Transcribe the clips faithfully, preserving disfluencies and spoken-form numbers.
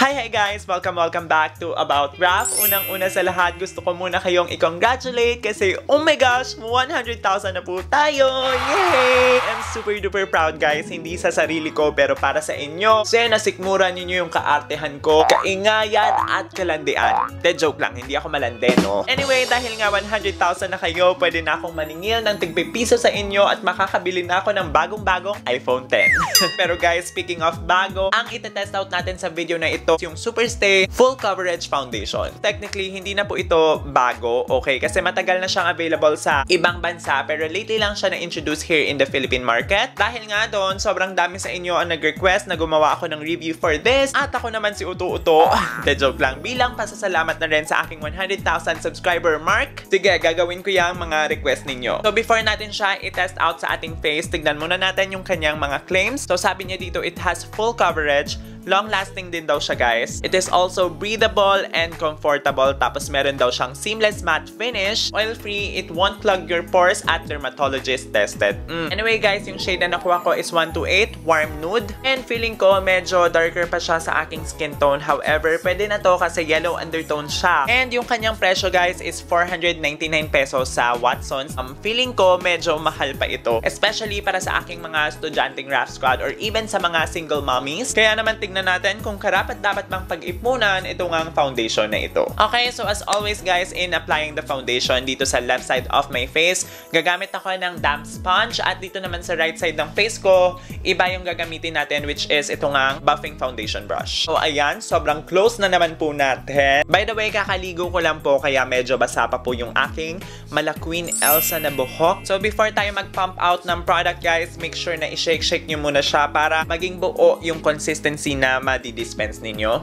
Hi, hi guys! Welcome, welcome back to About Raf. Unang-una sa lahat, gusto ko muna kayong i-congratulate kasi oh my gosh, one hundred thousand na po tayo! Yay! I'm super duper proud guys, hindi sa sarili ko pero para sa inyo. Kasi nasikmura ninyo yung kaartehan ko, kaingayan at kalandian. De joke lang, hindi ako malande, no? Anyway, dahil nga one hundred thousand na kayo, pwede na akong maningil ng tigpipiso sa inyo at makakabili na ako ng bagong-bagong iPhone ten. Pero guys, speaking of bago, ang itetest out natin sa video na ito ito yung Superstay Full Coverage Foundation. Technically, hindi na po ito bago, okay? Kasi matagal na siyang available sa ibang bansa, pero lately lang siya na-introduce here in the Philippine market. Dahil nga doon, sobrang dami sa inyo ang nag-request na gumawa ako ng review for this. At ako naman si Uto Uto. The joke lang. Bilang pasasalamat na rin sa aking one hundred thousand subscriber mark. Sige, gagawin ko yung mga request ninyo. So, before natin siya i-test out sa ating face, tignan muna natin yung kanyang mga claims. So, sabi niya dito, it has full coverage. Long-lasting din daw siya, guys. It is also breathable and comfortable. Tapos meron daw siyang seamless matte finish. Oil-free, it won't clog your pores at dermatologist tested. Mm. Anyway, guys, yung shade na nakuha ko is one two eight, warm nude. And feeling ko medyo darker pa siya sa aking skin tone. However, pwede na to kasi yellow undertone siya. And yung kanyang presyo, guys, is four hundred ninety-nine pesos sa Watsons. Um, feeling ko medyo mahal pa ito. Especially para sa aking mga estudyanteng Raf Squad or even sa mga single mommies. Kaya naman tingnan na natin kung karapat dapat bang pag-ipunan ito ngang foundation na ito. Okay, so as always guys, in applying the foundation dito sa left side of my face, gagamit ako ng damp sponge at dito naman sa right side ng face ko, iba yung gagamitin natin which is ito ngang buffing foundation brush. So ayan, sobrang close na naman po natin. By the way, kakaligo ko lang po kaya medyo basa pa po yung aking mala Queen Elsa na buhok. So before tayo mag-pump out ng product guys, make sure na i-shake-shake nyo muna siya para maging buo yung consistency na madi-dispense ninyo.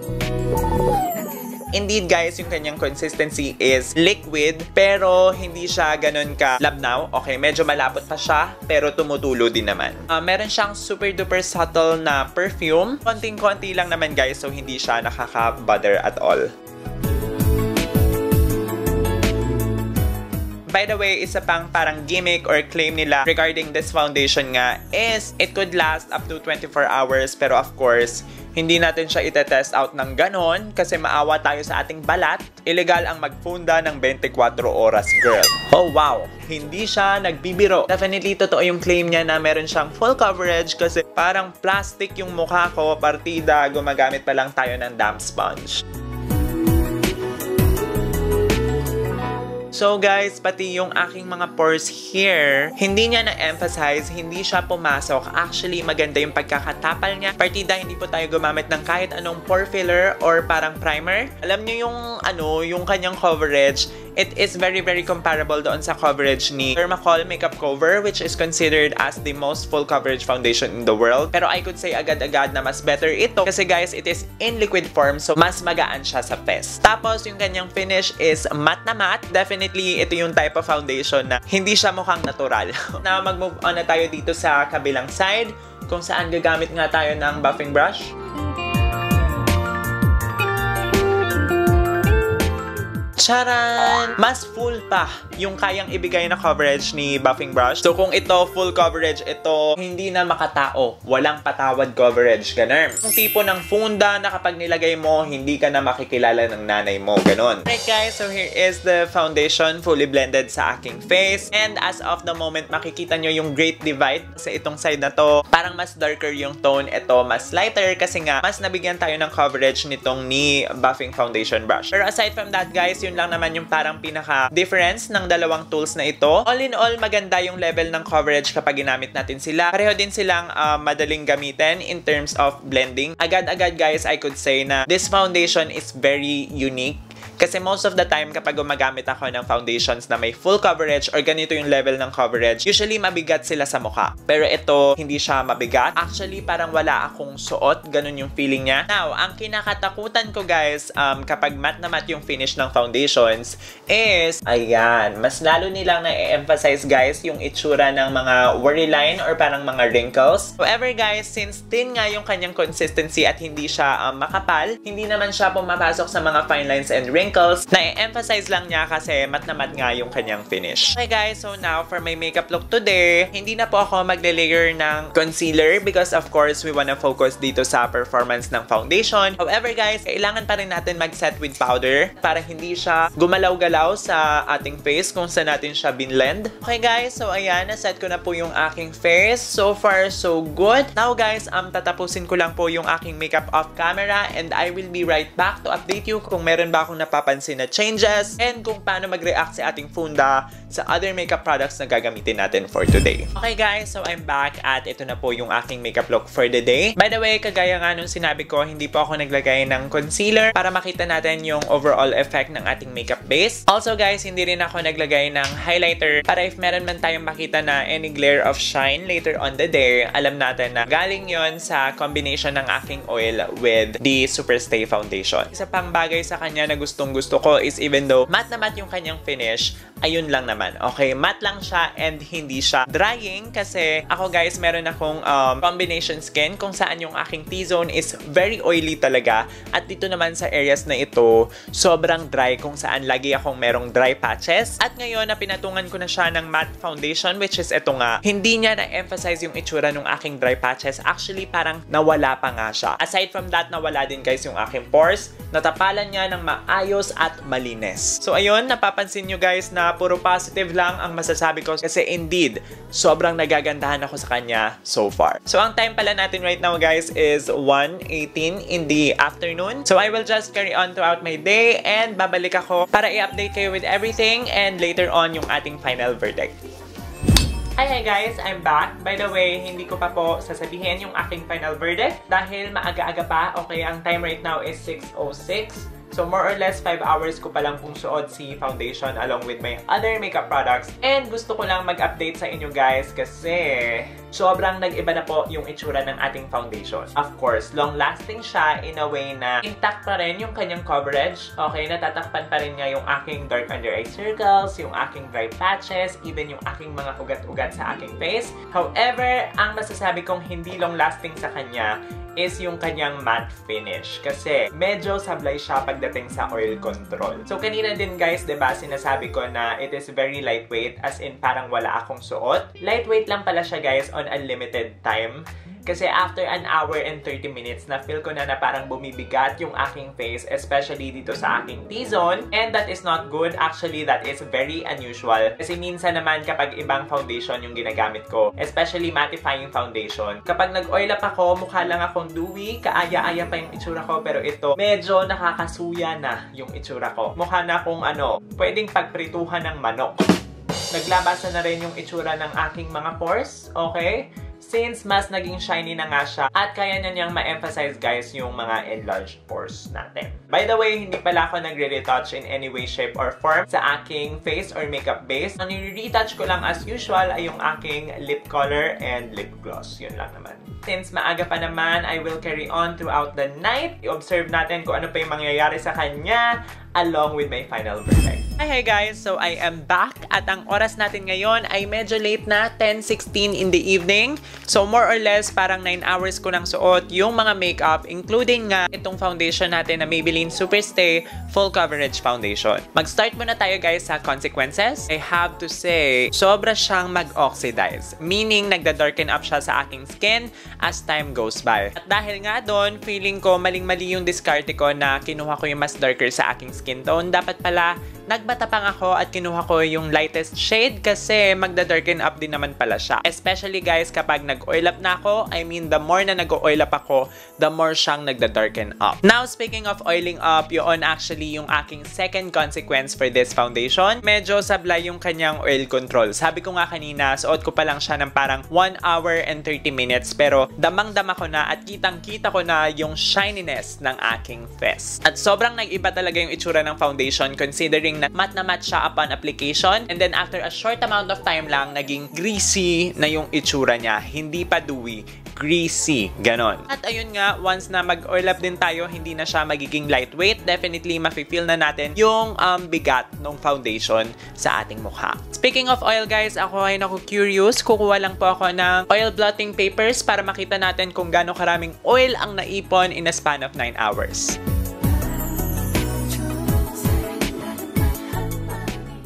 Indeed guys, yung kanyang consistency is liquid pero hindi siya ganun ka labnaw. Okay, medyo malapot pa siya pero tumutulo din naman. Uh, meron siyang super duper subtle na perfume. Konting-konti lang naman guys, so hindi siya nakaka-bother at all. By the way, isa pang parang gimmick or claim nila regarding this foundation nga is it could last up to twenty-four hours pero of course, hindi natin siya itetest out ng ganon kasi maawa tayo sa ating balat. Illegal ang magfunda ng twenty-four oras, girl. Oh wow! Hindi siya nagbibiro. Definitely totoo yung claim niya na meron siyang full coverage kasi parang plastic yung mukha ko, partida, gumagamit pa lang tayo ng damp sponge. So guys, pati yung aking mga pores here, hindi niya na-emphasize, hindi siya pumasok. Actually, maganda yung pagkakatapal niya. Partida, hindi po tayo gumamit ng kahit anong pore filler or parang primer. Alam niyo yung ano, yung kanyang coverage, it is very very comparable doon sa coverage ni Dermacol Makeup Cover which is considered as the most full coverage foundation in the world. Pero I could say agad-agad na mas better ito kasi guys, it is in liquid form so mas magaan siya sa face. Tapos yung kanyang finish is matte na matte. Definitely ito yung type of foundation na hindi siya mukhang natural. Now mag-move on na tayo dito sa kabilang side kung saan gagamit nga tayo ng buffing brush. Charan! Mas full pa yung kayang ibigay na coverage ni buffing brush. So kung ito full coverage, ito hindi na makatao. Walang patawad coverage. Ganun. Yung tipo ng funda na kapag nilagay mo, hindi ka na makikilala ng nanay mo. Ganun. Alright guys, so here is the foundation fully blended sa aking face. And as of the moment, makikita nyo yung great divide sa itong side na to. Parang mas darker yung tone. Ito mas lighter kasi nga mas nabigyan tayo ng coverage nitong ni buffing foundation brush. Pero aside from that guys, yun lang naman yung parang pinaka-difference ng dalawang tools na ito. All in all, maganda yung level ng coverage kapag ginamit natin sila. Pareho din silang uh, madaling gamitin in terms of blending. Agad-agad guys, I could say na this foundation is very unique. Kasi most of the time, kapag gumagamit ako ng foundations na may full coverage or ganito yung level ng coverage, usually mabigat sila sa mukha. Pero ito, hindi siya mabigat. Actually, parang wala akong suot. Ganun yung feeling niya. Now, ang kinakatakutan ko guys, um, kapag matte na matte yung finish ng foundations is, ayan, mas lalo nilang na-emphasize guys yung itsura ng mga worry line or parang mga wrinkles. However guys, since thin nga yung kanyang consistency at hindi siya um, makapal, hindi naman siya pumapasok sa mga fine lines and wrinkles. wrinkles. Na-emphasize lang niya kasi mat na mat nga yung kanyang finish. Okay guys, so now for my makeup look today, hindi na po ako magle-layer ng concealer because of course we wanna focus dito sa performance ng foundation. However guys, kailangan pa rin natin mag-set with powder para hindi siya gumalaw-galaw sa ating face kung saan natin siya binlend. Okay guys, so ayan, na-set ko na po yung aking face. So far, so good. Now guys, um, tatapusin ko lang po yung aking makeup off camera and I will be right back to update you kung meron ba akong napapansin na changes and kung paano mag-react si ating funda sa other makeup products na gagamitin natin for today. Okay guys, so I'm back at ito na po yung aking makeup look for the day. By the way, kagaya nga nung sinabi ko, hindi po ako naglagay ng concealer para makita natin yung overall effect ng ating makeup base. Also guys, hindi rin ako naglagay ng highlighter para if meron man tayong makita na any glare of shine later on the day, alam natin na galing yon sa combination ng aking oil with the Superstay Foundation. Isa pang bagay sa kanya na gustong gusto ko is even though matte na matte yung kanyang finish, ayun lang naman. Okay, matte lang siya and hindi siya drying kasi ako guys, meron akong um, combination skin kung saan yung aking T-zone is very oily talaga at dito naman sa areas na ito, sobrang dry kung saan lagi akong merong dry patches. At ngayon na pinatungan ko na siya ng matte foundation which is ito nga, hindi niya na-emphasize yung itsura ng aking dry patches. Actually, parang nawala pa nga siya. Aside from that, nawala din guys yung aking pores. Natapalan niya ng maayos at malinis. So ayun, napapansin nyo guys na puro positive lang ang masasabi ko kasi indeed, sobrang nagagandahan ako sa kanya so far. So ang time pala natin right now guys is one eighteen in the afternoon. So I will just carry on throughout my day and babalik ako para i-update kayo with everything and later on yung ating final verdict. Hi, hi guys! I'm back. By the way, hindi ko pa po sasabihin yung aking final verdict dahil maaga-aga pa. Okay, ang time right now is six oh six. So, more or less, five hours ko pa lang pong suot si foundation along with my other makeup products. And gusto ko lang mag-update sa inyo guys kasi sobrang nag-iba na po yung itsura ng ating foundation. Of course, long-lasting siya in a way na intact pa rin yung kanyang coverage. Okay, natatakpan pa rin nga yung aking dark under eye circles, yung aking dry patches, even yung aking mga ugat-ugat sa aking face. However, ang masasabi kong hindi long-lasting sa kanya is yung kanyang matte finish. Kasi medyo sablay siya pagdating sa oil control. So kanina din guys, diba, sinasabi ko na it is very lightweight as in parang wala akong suot. Lightweight lang pala siya guys on unlimited time. Kasi after an hour and thirty minutes, na-feel ko na na parang bumibigat yung aking face, especially dito sa aking T-zone. And that is not good. Actually, that is very unusual. Kasi minsan naman kapag ibang foundation yung ginagamit ko, especially mattifying foundation, kapag nag-oil up ako, mukha lang akong dewy, kaaya-aya pa yung itsura ko, pero ito, medyo nakakasuya na yung itsura ko. Mukha na akong ano, pwedeng pagprituhan ng manok. Naglabasan na rin yung itsura ng aking mga pores, okay? Since mas naging shiny na nga siya at kaya na niyang ma-emphasize guys yung mga enlarged pores natin. By the way, hindi pala ako nagre-retouch in any way, shape, or form sa aking face or makeup base. Ang nire-retouch ko lang as usual ay yung aking lip color and lip gloss. Yun lang naman. Since maaga pa naman, I will carry on throughout the night. I-observe natin kung ano pa yung mangyayari sa kanya along with my final verdict. Hi, hi guys! So, I am back at ang oras natin ngayon ay medyo late na, ten sixteen in the evening. So, more or less, parang nine hours ko nang suot yung mga makeup, including nga itong foundation natin na Maybelline Superstay Full Coverage Foundation. Mag-start muna tayo guys sa consequences. I have to say, sobra siyang mag-oxidize. Meaning, nagda-darken up siya sa aking skin as time goes by. At dahil nga doon, feeling ko maling-mali yung diskarte ko na kinuha ko yung mas darker sa aking skin tone. Dapat pala, nagmatapang ako at kinuha ko yung lightest shade kasi magda-darken up din naman pala siya. Especially guys, kapag nag-oil up na ako, I mean, the more na nag-oil up ako, the more siyang nagda-darken up. Now, speaking of oiling up, yun actually yung aking second consequence for this foundation. Medyo sablay yung kanyang oil control. Sabi ko nga kanina, suot ko pa lang siya ng parang one hour and thirty minutes pero damang-dama ko na at kitang-kita ko na yung shininess ng aking face. At sobrang nag-iba talaga yung itsura ng foundation considering na matte na matte siya upon application and then after a short amount of time lang, naging greasy na yung itsura niya. Hindi pa dewy, greasy. Ganon. At ayun nga, once na mag-oil up din tayo, hindi na siya magiging lightweight. Definitely, mafe-feel na natin yung um, bigat ng foundation sa ating mukha. Speaking of oil guys, ako ay naku curious. Kukuha lang po ako ng oil blotting papers para makita natin kung gaano karaming oil ang naipon in a span of nine hours.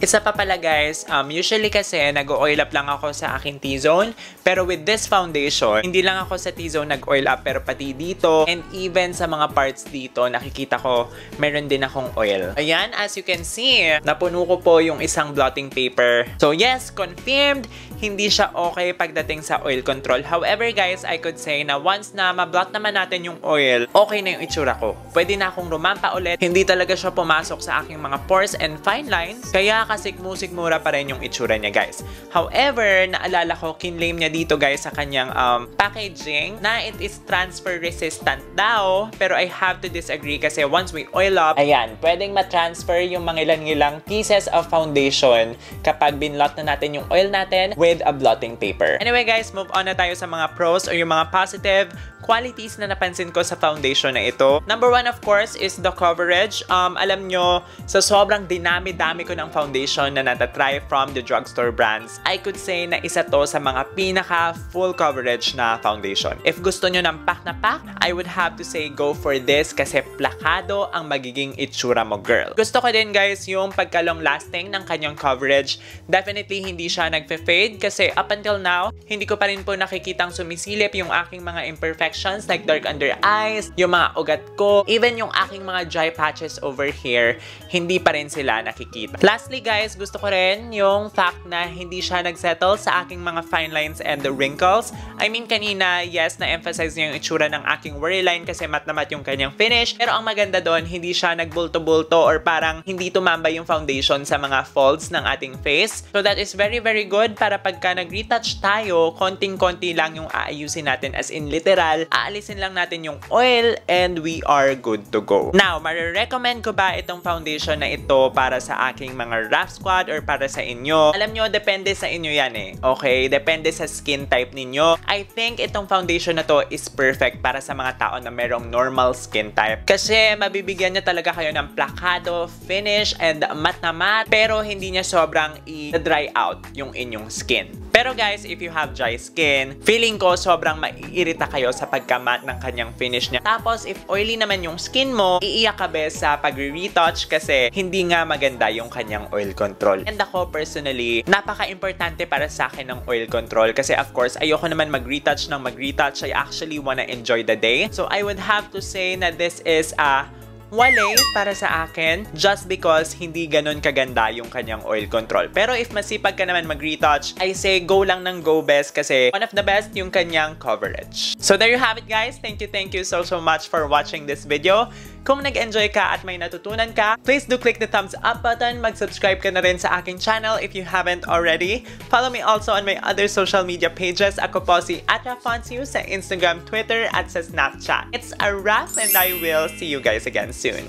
Isa pa pala guys, um, usually kasi nag-oil up lang ako sa aking T-zone. Pero with this foundation, hindi lang ako sa T-zone nag-oil up pero pati dito and even sa mga parts dito, nakikita ko meron din akong oil. Ayan, as you can see, napuno ko po yung isang blotting paper. So yes, confirmed, hindi siya okay pagdating sa oil control. However guys, I could say na once na ma-blot naman natin yung oil, okay na yung itsura ko. Pwede na akong rumampa ulit. Hindi talaga siya pumasok sa aking mga pores and fine lines. Kaya kasikmusik-mura pa rin yung itsura niya guys. However, naalala ko, kinlaim niya dito guys sa kanyang um, packaging na it is transfer resistant daw. Pero I have to disagree kasi once we oil up, ayan, pwedeng ma-transfer yung mga ilang-ilang pieces of foundation kapag binlot na natin yung oil natin with a blotting paper. Anyway guys, move on na tayo sa mga pros or yung mga positive qualities na napansin ko sa foundation na ito. Number one, of course, is the coverage. Um, alam nyo, sa sobrang dinami-dami ko ng foundation na natatry from the drugstore brands, I could say na isa to sa mga pinaka full coverage na foundation. If gusto nyo ng pack na pack, I would have to say go for this kasi plakado ang magiging itsura mo, girl. Gusto ko din, guys, yung pagka-long lasting ng kanyang coverage. Definitely, hindi siya nagfe-fade kasi up until now, hindi ko pa rin po nakikitang sumisilip yung aking mga imperfections like dark under eyes, yung mga ugat ko, even yung aking mga dry patches over here, hindi pa rin sila nakikita. Lastly guys, gusto ko rin yung fact na hindi siya nagsettle sa aking mga fine lines and the wrinkles. I mean kanina, yes, na-emphasize niya yung itsura ng aking worry line kasi mat na mat yung kanyang finish, pero ang maganda doon, hindi siya nagbulto-bulto or parang hindi tumambay yung foundation sa mga folds ng ating face. So that is very very good para pagka nag-retouch tayo, konting-konti lang yung aayusin natin, as in literal, aalisin lang natin yung oil and we are good to go. Now, marirecommend ko ba itong foundation na ito para sa aking mga rough squad or para sa inyo? Alam nyo, depende sa inyo yan eh. Okay? Depende sa skin type ninyo. I think itong foundation na to is perfect para sa mga tao na merong normal skin type. Kasi mabibigyan niya talaga kayo ng plakado, finish, and matte na matte, pero hindi niya sobrang i-dry out yung inyong skin. Pero guys, if you have dry skin, feeling ko sobrang maiirita kayo sa pagka-matte ng kanyang finish niya. Tapos, if oily naman yung skin mo, iiyak ka be sa pag-retouch kasi hindi nga maganda yung kanyang oil control. And ako personally, napaka-importante para sa akin ng oil control kasi of course, ayoko naman mag-retouch ng mag-retouch. I actually wanna enjoy the day. So, I would have to say na this is a wale para sa akin just because hindi ganun kaganda yung kanyang oil control. Pero if masipag ka naman mag-retouch, I say go lang ng go best kasi one of the best yung kanyang coverage. So there you have it guys. Thank you, thank you so so much for watching this video. Kung nag-enjoy ka at may natutunan ka, please do click the thumbs up button. Mag-subscribe ka na rin sa aking channel if you haven't already. Follow me also on my other social media pages. Ako po si at Rafonsiu sa Instagram, Twitter, at sa Snapchat. It's a wrap and I will see you guys again soon.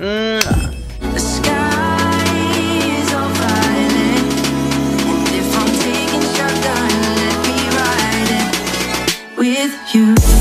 Mwah! The sky is all violet, and if I'm taking shotgun, let me ride it with you.